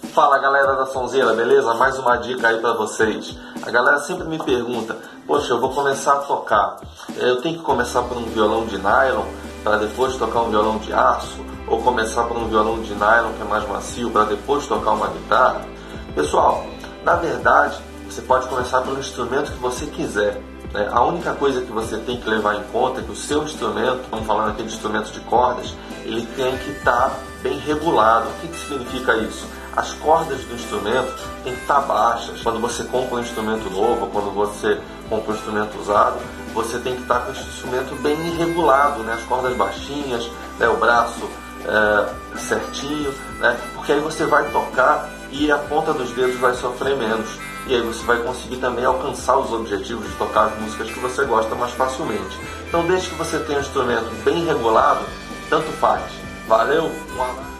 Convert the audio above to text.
Fala galera da Sonzeira, beleza? Mais uma dica aí pra vocês. A galera sempre me pergunta, poxa, eu vou começar a tocar, eu tenho que começar por um violão de nylon para depois tocar um violão de aço? Ou começar por um violão de nylon que é mais macio para depois tocar uma guitarra? Pessoal, na verdade, você pode começar pelo instrumento que você quiser. A única coisa que você tem que levar em conta é que o seu instrumento, estamos falando aqui de instrumento de cordas, ele tem que estar bem regulado. O que significa isso? As cordas do instrumento têm que estar baixas. Quando você compra um instrumento novo, quando você compra um instrumento usado, você tem que estar com o instrumento bem regulado, as cordas baixinhas, o braço certinho, porque aí você vai tocar e a ponta dos dedos vai sofrer menos. E aí você vai conseguir também alcançar os objetivos de tocar as músicas que você gosta mais facilmente. Então, desde que você tenha um instrumento bem regulado, tanto faz. Valeu? Um abraço.